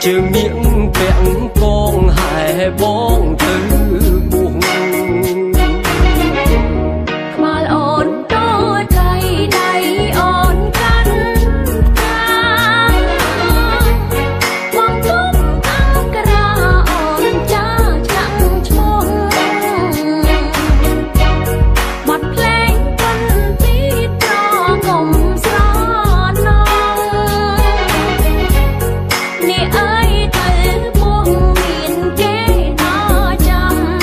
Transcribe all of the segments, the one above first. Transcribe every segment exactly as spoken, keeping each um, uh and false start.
trường miệng vẹn con hải bóng từ buồn mà ổn đôi tay đầy ổn cắn ta quăng bóng ăn cả ra ổn cha chẳng chôn mặt lên quân tít cho cùng gió nông nè ơi thấy buông miền kế nó chăm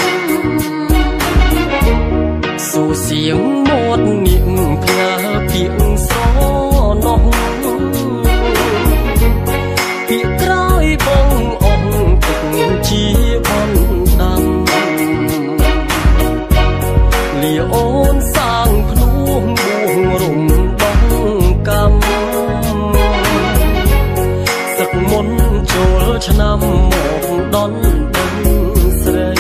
dù xiềng một niệm phá tiếng gió nông bị cõi bông ông từng chi văn đăng lìa ôn sang phun buông rụng bóng cam giấc muốn trôi cho năm một đón đêm sợi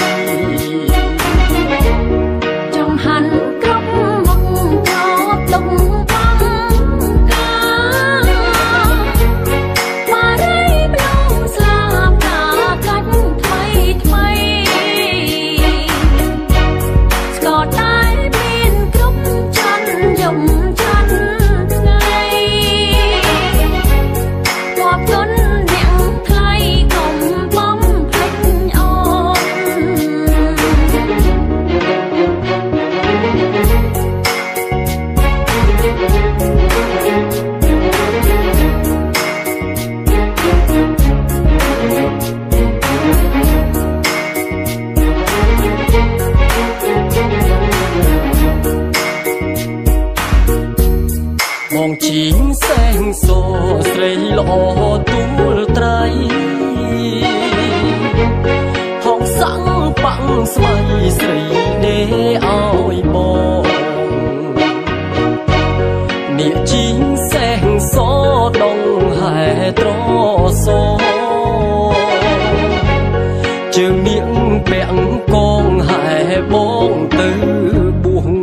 trong hắn cốc mộng cho tung băng ca mà đây lâu xa cả cách thay thay có tay bên cốc chân dòng chân ngày qua cơn miệng thay cùng bóng thanh ôn mong chín xanh xô sấy lọ túi trái hong sáng băng smay sấy để oi bò địa chín xanh xô đông hải trò xô trường miệng bẹn con hải bóng từ buồn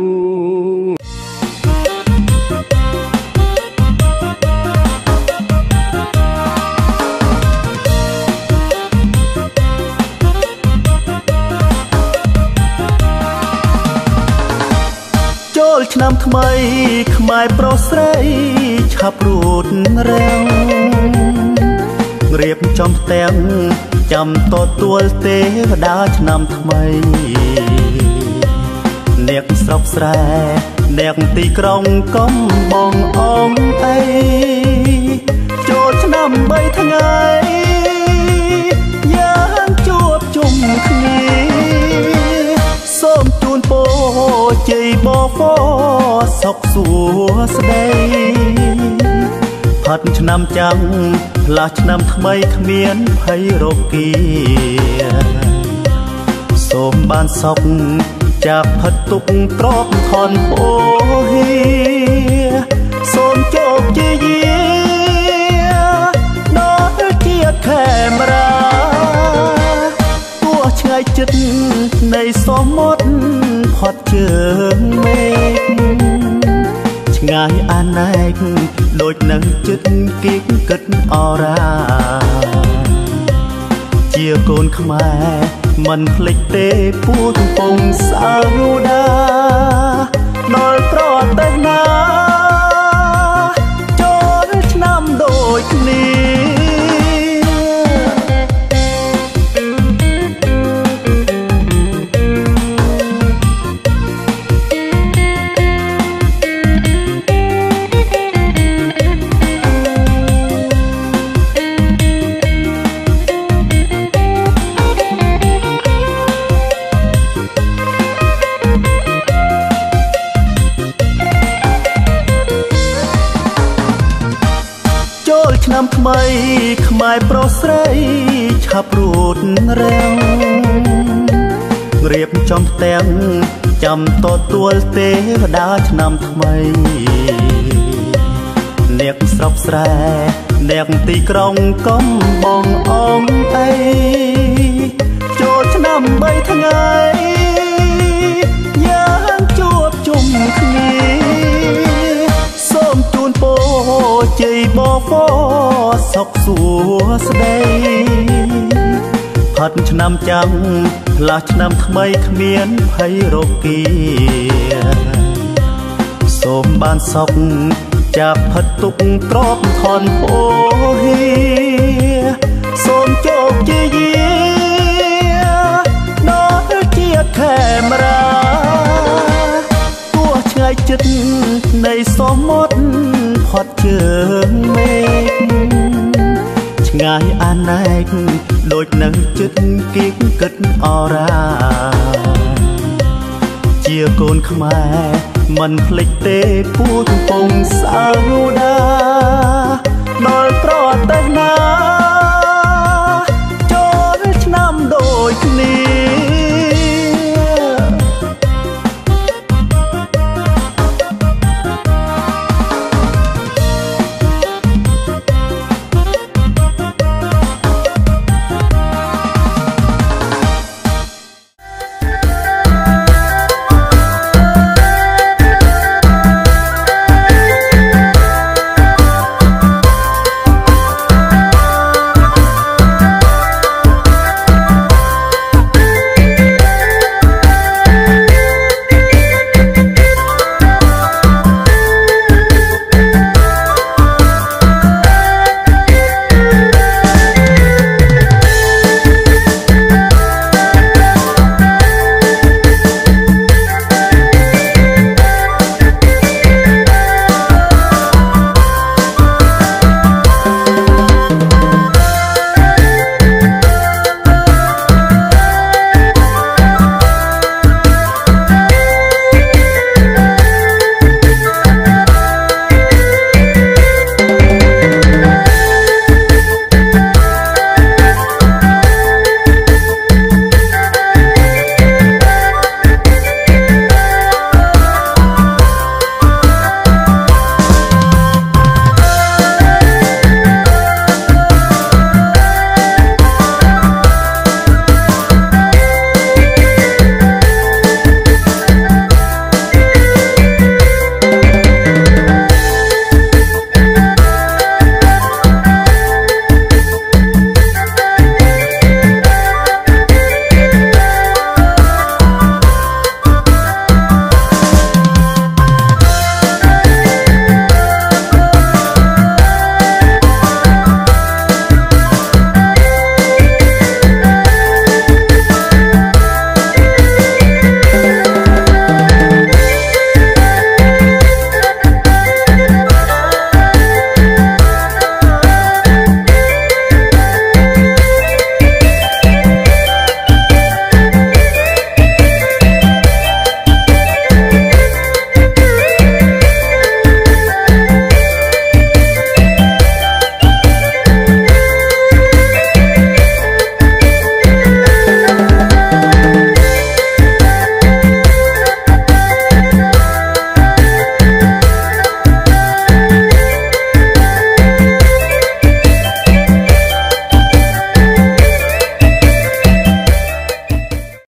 ចូលឆ្នាំថ្មីខ្មែរប្រុសស្រីឆាប់រួតរាំងរៀបចំផ្ទាំងចាំទទួលទេវតាឆ្នាំថ្មីអ្នកស្រុកស្រែអ្នកទីក្រុងកំបងអងអីចូលឆ្នាំបីថ្ងៃយ៉ាងជួបជុំគ្នាសូមជូនពរជ័យបបសុខសួស្តីផាត់ឆ្នាំចាំងផ្លាស់ឆ្នាំថ្មីគ្មានភ័យរោគាសូមបានសុខจากផិតទុកទ្រពធនពោហៀសូមជោគជ័យដល់ជាតិខេមរាទោះឆ្ងាយចិត្តនៃសមុទ្រផុតជើងមេឃឆ្ងាយអាណែកដូចនៅចិត្តគៀកគិតអរាជាកូនខ្មែរមិនភ្លេចទេពូកំពុងសាវតាដល់ប្រទេសណាចូលឆ្នាំដូចគ្នាឆ្នាំថ្មីខ្មែរប្រុសស្រីឆាប់រួតរាំងរៀបចំផ្ទាំងចាំទទួលទេវតាឆ្នាំថ្មីអ្នកស្រុកស្រែអ្នកទីក្រុងកំបងអងអីចូលឆ្នាំបីថ្ងៃយ៉ាងជួបជុំគ្នាសូមជូនពរជ័យបបសុខសួស្ដីផាត់ឆ្នាំចាំផ្លាស់ឆ្នាំថ្មីគ្មានភ័យរគាសូមបានសុខចាប់ផិតទុកទ្របថនអូហៀសូមជោគជ័យដល់ជាតិខេមរាទោះឆ្ងាយចិត្តនៃសមុទ្រផុតជើងមេឃឆ្ងាយអាណែកដូចនៅចិត្តគៀកគិតអរាជាកូនខ្មែរមិនភ្លេចទេពូកំពុងសៅដា